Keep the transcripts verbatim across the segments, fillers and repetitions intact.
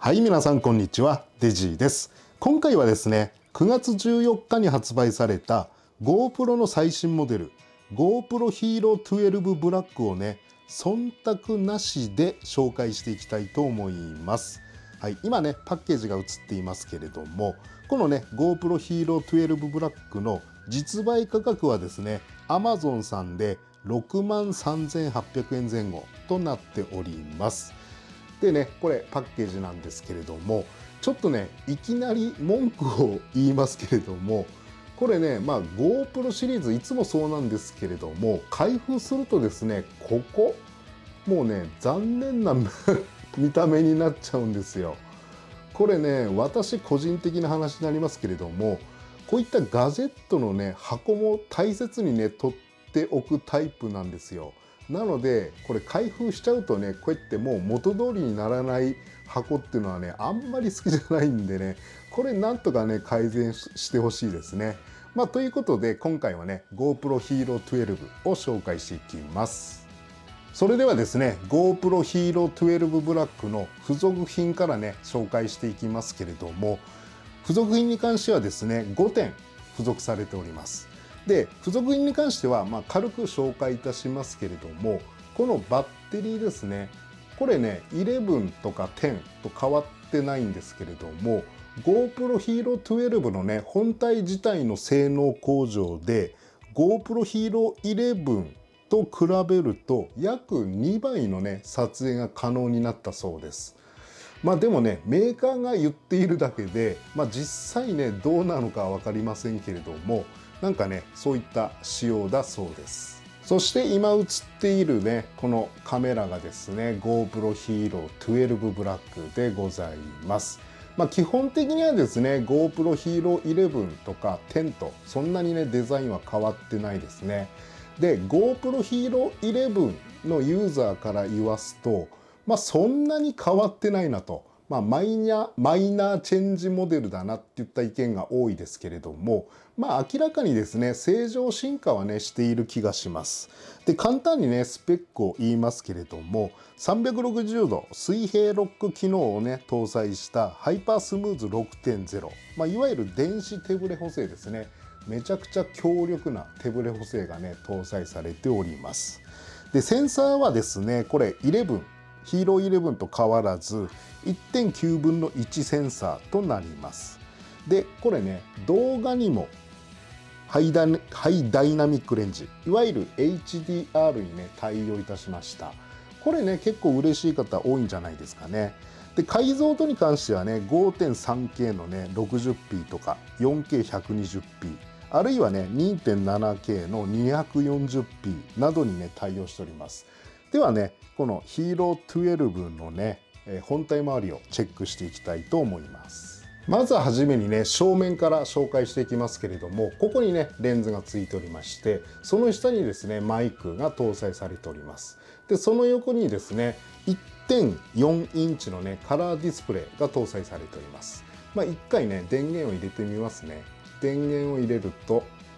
はい、皆さんこんにちは、デジーです。今回はですね、くがつじゅうよっかに発売された GoPro の最新モデル GoPro Hero じゅうに Black をね、忖度なしで紹介していきたいと思います。はい、今ね、パッケージが映っていますけれども、このね、GoPro Hero じゅうに Black の実売価格はですね、Amazon さんでろくまんさんぜんはっぴゃくえん前後となっております。でね、これパッケージなんですけれども、ちょっとね、いきなり文句を言いますけれども、これね、まあ GoPro シリーズいつもそうなんですけれども、開封するとですね、ここもうね、残念な見た目になっちゃうんですよ。これね、私個人的な話になりますけれども、こういったガジェットのね、箱も大切にね、取っておくタイプなんですよ。なのでこれ開封しちゃうとね、こうやってもう元通りにならない箱っていうのはね、あんまり好きじゃないんでね、これなんとかね改善してほしいですね。まあということで今回はね GoPro Hero じゅうにを紹介していきます。それではですね GoPro Hero じゅうに Black の付属品からね紹介していきますけれども、付属品に関してはですねごてん付属されております。で付属品に関しては、まあ、軽く紹介いたしますけれども、このバッテリーですね、これねじゅういちとかじゅうと変わってないんですけれども、 GoPro Hero じゅうにのね本体自体の性能向上で GoPro Hero じゅういちと比べると約にばいのね撮影が可能になったそうです。まあでもね、メーカーが言っているだけで、まあ、実際ねどうなのかは分かりませんけれども、なんかねそういった仕様だそうです。そして今映っているねこのカメラがですね GoPro Hero じゅうに Black でございます。まあ基本的にはですね GoPro Hero じゅういちとかじゅうとそんなにねデザインは変わってないですね。で GoPro Hero じゅういちのユーザーから言わすと、まあそんなに変わってないなと。まあ、マイナマイナーチェンジモデルだなっていった意見が多いですけれども、まあ明らかにですね正常進化はねしている気がします。で簡単にねスペックを言いますけれども、さんびゃくろくじゅうど水平ロック機能をね搭載したハイパースムーズ ろくてんゼロ、まあ、いわゆる電子手ブレ補正ですね。めちゃくちゃ強力な手ブレ補正がね搭載されております。でセンサーはですねこれじゅういちヒーローじゅういちと変わらず いってんきゅうぶんのいちセンサーとなります。でこれね動画にもハイダハイダイナミックレンジ、いわゆる エイチディーアール にね対応いたしました。これね結構嬉しい方多いんじゃないですかね。で解像度に関してはね ごてんさんケー のね ろくじゅっピー とか よんケーひゃくにじゅっピー、あるいはね にてんななケー の にひゃくよんじゅっピー などにね対応しております。ではねこの Hero じゅうにのね本体周りをチェックしていきたいと思います。まずは初めにね正面から紹介していきますけれども、ここにねレンズがついておりまして、その下にですねマイクが搭載されております。でその横にですね いってんよんインチのねカラーディスプレイが搭載されております。まあ一回ね電源を入れてみますね。電源を入れると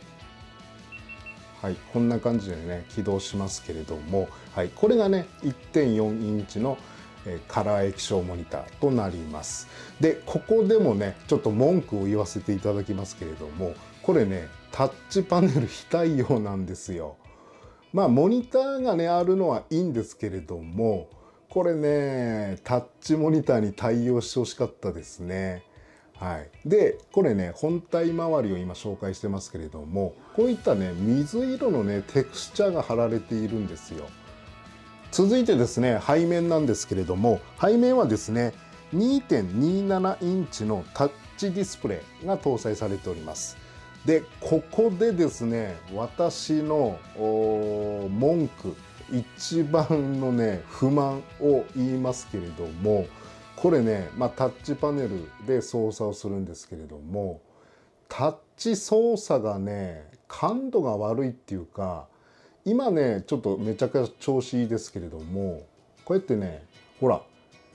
はい、こんな感じでね起動しますけれども、はい、これがね いってんよんインチのカラー液晶モニターとなります。でここでもねちょっと文句を言わせていただきますけれども、これねタッチパネル非対応なんですよ。まあモニターがねあるのはいいんですけれども、これねタッチモニターに対応してほしかったですね。はい、でこれね本体周りを今紹介してますけれども、こういったね水色のねテクスチャーが貼られているんですよ。続いてですね背面なんですけれども、背面はですね にてんにななインチのタッチディスプレイが搭載されております。でここでですね私の文句一番のね不満を言いますけれども、これね、まあ、タッチパネルで操作をするんですけれども、タッチ操作がね感度が悪いっていうか、今ねちょっとめちゃくちゃ調子いいですけれども、こうやってねほら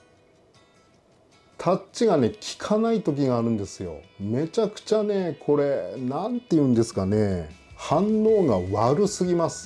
タッチがね効かない時があるんですよ。めちゃくちゃねこれなんて言うんですかね、反応が悪すぎます。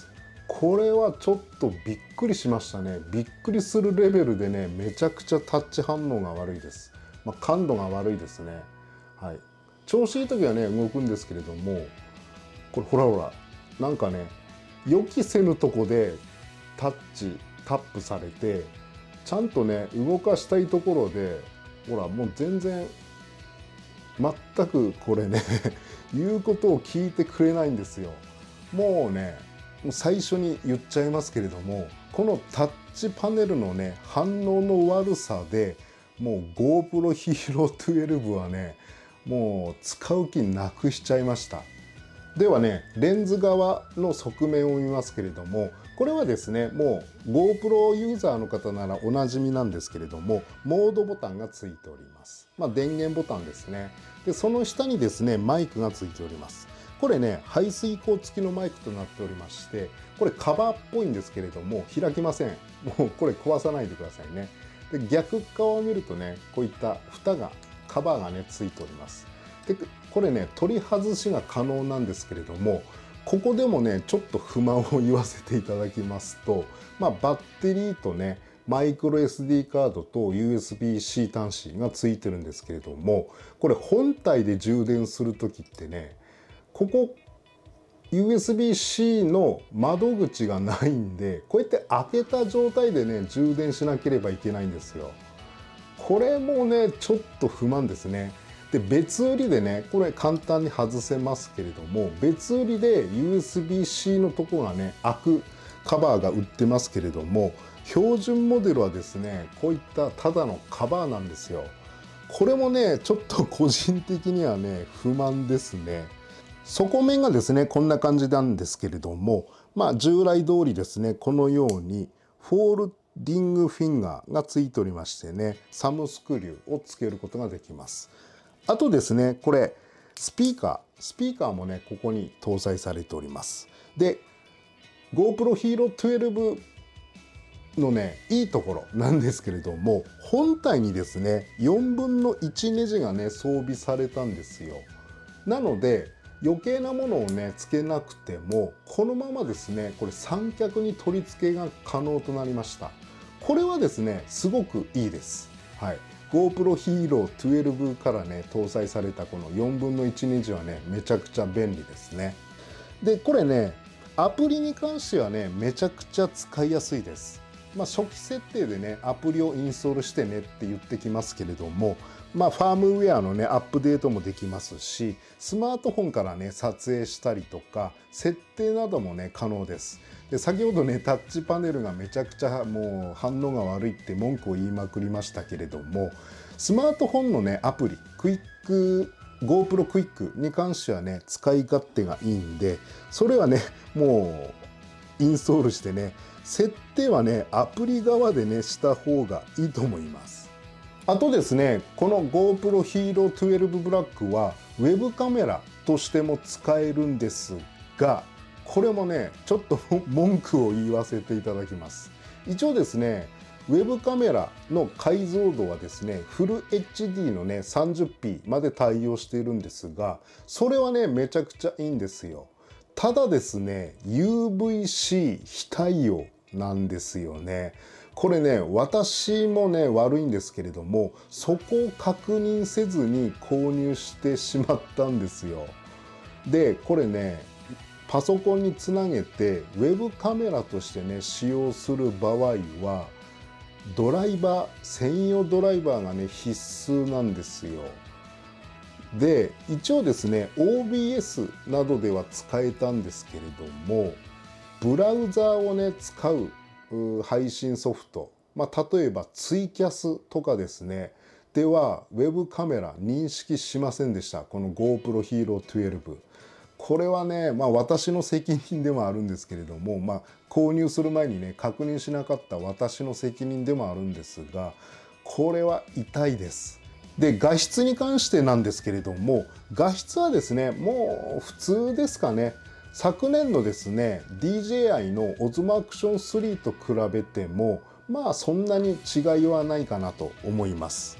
これはちょっとびっくりしましたね。びっくりするレベルでね、めちゃくちゃタッチ反応が悪いです。まあ、感度が悪いですね。はい。調子いい時はね、動くんですけれども、これほらほら、なんかね、予期せぬとこでタッチ、タップされて、ちゃんとね、動かしたいところで、ほら、もう全然、全くこれね、言うことを聞いてくれないんですよ。もうね、もう最初に言っちゃいますけれども、このタッチパネルのね、反応の悪さで、もう GoPro Hero じゅうにはね、もう使う気なくしちゃいました。ではね、レンズ側の側面を見ますけれども、これはですね、もう GoPro ユーザーの方ならおなじみなんですけれども、モードボタンがついております。まあ、電源ボタンですね。で、その下にですね、マイクがついております。これね、排水口付きのマイクとなっておりまして、これカバーっぽいんですけれども、開きません。もうこれ壊さないでくださいね。で、逆側を見るとね、こういった蓋が、カバーがね、ついております。で、これね、取り外しが可能なんですけれども、ここでもね、ちょっと不満を言わせていただきますと、まあ、バッテリーとね、マイクロ エスディー カードと ユーエスビーシー 端子がついてるんですけれども、これ本体で充電する時ってね、ここ ユーエスビーシー の窓口がないんで、こうやって開けた状態でね、充電しなければいけないんですよ。これもね、ちょっと不満ですね。で、別売りでね、これ簡単に外せますけれども、別売りで ユーエスビーシー のとこがね、開くカバーが売ってますけれども、標準モデルはですね、こういったただのカバーなんですよ。これもね、ちょっと個人的にはね、不満ですね。底面がですね、こんな感じなんですけれども、まあ従来通りですね、このようにフォールディングフィンガーがついておりましてね、サムスクリューをつけることができます。あとですね、これ、スピーカー。スピーカーもね、ここに搭載されております。で、GoPro Hero じゅうにのね、いいところなんですけれども、本体にですね、よんぶんのいちネジがね、装備されたんですよ。なので、余計なものをね、つけなくても、このままですね、これ三脚に取り付けが可能となりました。これはですね、すごくいいです。はい。GoPro Hero じゅうにからね、搭載されたこのよんぶんのいちネジはね、めちゃくちゃ便利ですね。で、これね、アプリに関してはね、めちゃくちゃ使いやすいです。まあ、初期設定でね、アプリをインストールしてねって言ってきますけれども、まあ、ファームウェアのね、アップデートもできますし、スマートフォンからね、撮影したりとか、設定などもね、可能です。で、先ほどね、タッチパネルがめちゃくちゃもう反応が悪いって文句を言いまくりましたけれども、スマートフォンのね、アプリ、クイック、GoPro クイックに関してはね、使い勝手がいいんで、それはね、もう、インストールしてね、設定はね、アプリ側でね、した方がいいと思います。あとですね、この GoPro Hero じゅうに Black はウェブカメラとしても使えるんですが、これもね、ちょっと文句を言わせていただきます。一応ですね、ウェブカメラの解像度はですね、フル エイチディー のね、さんじゅっピー まで対応しているんですが、それはね、めちゃくちゃいいんですよ。ただですね、ユーブイシー 非対応なんですよね。これね、私もね、悪いんですけれども、そこを確認せずに購入してしまったんですよ。で、これね、パソコンにつなげて、ウェブカメラとしてね、使用する場合は、ドライバー、専用ドライバーがね、必須なんですよ。で、一応ですね、オービーエス などでは使えたんですけれども、ブラウザーをね、使う配信ソフト、まあ、例えばツイキャスとかですね、では、ウェブカメラ認識しませんでした。この GoPro Hero じゅうに。これはね、まあ私の責任でもあるんですけれども、まあ購入する前にね、確認しなかった私の責任でもあるんですが、これは痛いです。で、画質に関してなんですけれども、画質はですね、もう普通ですかね。昨年のですね、ディージェーアイ の オズモアクションスリーと比べても、まあそんなに違いはないかなと思います。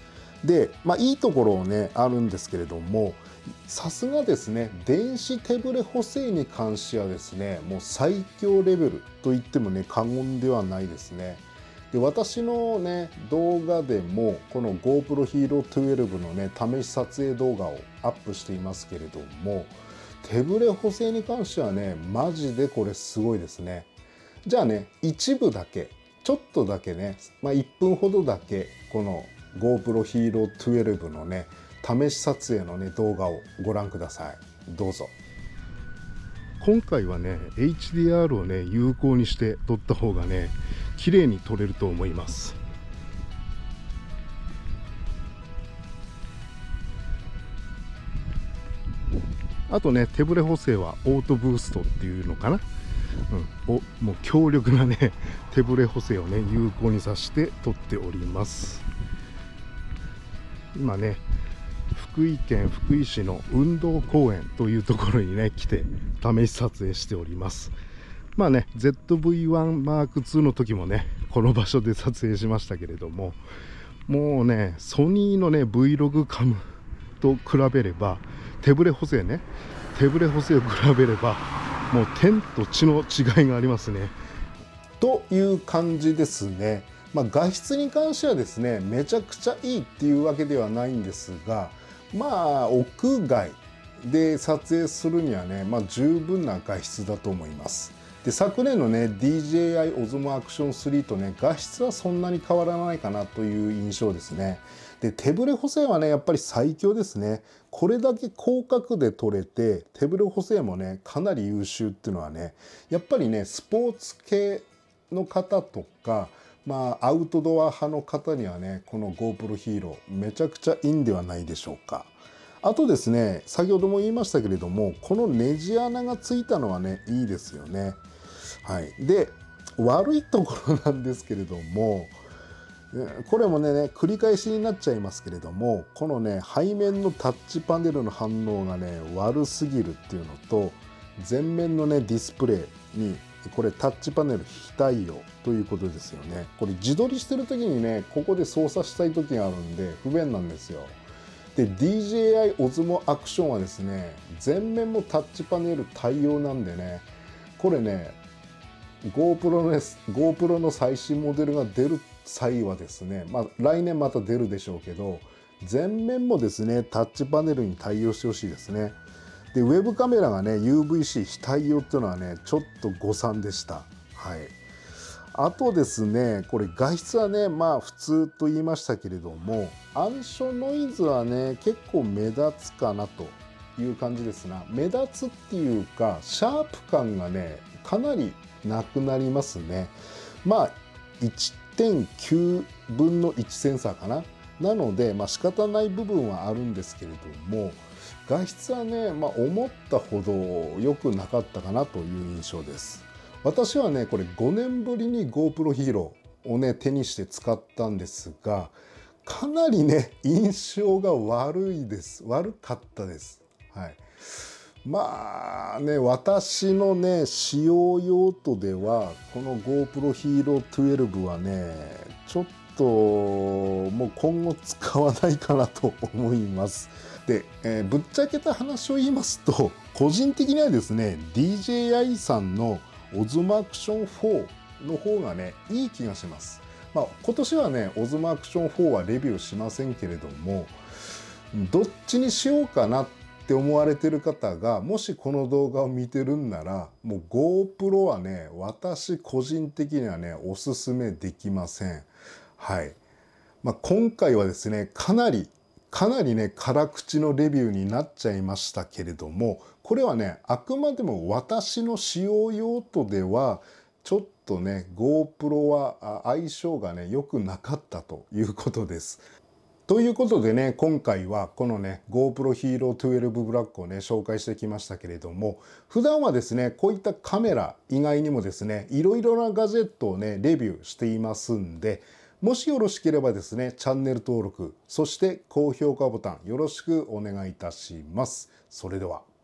で、まあいいところねあるんですけれども、さすがですね、電子手ブレ補正に関してはですね、もう最強レベルと言ってもね過言ではないですね。で、私のね動画でもこの GoPro Hero じゅうにのね試し撮影動画をアップしていますけれども、手ブレ補正に関してはねマジでこれすごいですね。じゃあね、一部だけちょっとだけね、まあ、いっぷんほどだけこの GoPro Hero じゅうにのね試し撮影のね動画をご覧ください。どうぞ。今回はね エイチディーアール をね有効にして撮った方がね綺麗に撮れると思います。あとね、手ブレ補正はオートブーストっていうのかな、うん、おもう強力なね手ブレ補正をね有効にさせて撮っております。今ね、福井県福井市の運動公園というところにね来て試し撮影しております。まあね ゼットブイワンマークツー の時もねこの場所で撮影しましたけれども、もうねソニーのね Vlog カムと比べれば、手ブレ補正ね手ブレ補正を比べればもう天と地の違いがありますね。という感じですね。まあ、画質に関してはですねめちゃくちゃいいっていうわけではないんですが、まあ屋外で撮影するにはね、まあ、十分な画質だと思います。で、昨年のね ディージェーアイ オズモアクションスリーとね画質はそんなに変わらないかなという印象ですね。で、手ブレ補正はねやっぱり最強ですね。これだけ広角で撮れて手ブレ補正もねかなり優秀っていうのはね、やっぱりねスポーツ系の方とか、まあアウトドア派の方にはねこの GoPro Hero めちゃくちゃいいんではないでしょうか。あとですね、先ほども言いましたけれども、このネジ穴がついたのはねいいですよね。はい、で悪いところなんですけれども、これもね繰り返しになっちゃいますけれども、このね背面のタッチパネルの反応がね悪すぎるっていうのと、前面のねディスプレイにこれタッチパネル非対応ということですよね。これ自撮りしてる時にねここで操作したい時があるんで不便なんですよ。で ディージェーアイ オズモアクションはですね前面もタッチパネル対応なんでね、これね GoPro の、GoPro の最新モデルが出る際はですね、まあ来年また出るでしょうけど、前面もですねタッチパネルに対応してほしいですね。でウェブカメラがね ユーブイシー 非対応っていうのはねちょっと誤算でした。はい。あとですね、これ画質はねまあ普通と言いましたけれども、暗所ノイズはね結構目立つかなという感じですな。目立つっていうかシャープ感がねかなりなくなりますね。まあ いってんきゅうぶんのいちセンサーかな。なのでまあ仕方ない部分はあるんですけれども、画質はね、まあ、思ったほど良くなかったかなという印象です。私はねこれごねんぶりに GoPro Hero をね手にして使ったんですが、かなりね印象が悪いです悪かったです。はい。まあね私のね使用用途ではこの GoPro Hero じゅうにはねちょっともう今後使わないかなと思います。で、えー、ぶっちゃけた話を言いますと、個人的にはですね ディージェーアイ さんのオズモアクションフォーの方がねいい気がします。まあ、今年はねオズモアクションフォーはレビューしませんけれども、どっちにしようかなって思われてる方がもしこの動画を見てるんなら、もう GoPro はね私個人的にはねおすすめできません。はい。まあ、今回はですねかなりかなりね辛口のレビューになっちゃいましたけれども、これはねあくまでも私の使用用途ではちょっとね GoPro は相性がね良くなかったということです。ということでね今回はこのね GoPro Hero じゅうに Black をね紹介してきましたけれども、普段はですねこういったカメラ以外にもですねいろいろなガジェットをねレビューしていますんで、もしよろしければですね、チャンネル登録、そして高評価ボタンよろしくお願いいたします。それでは。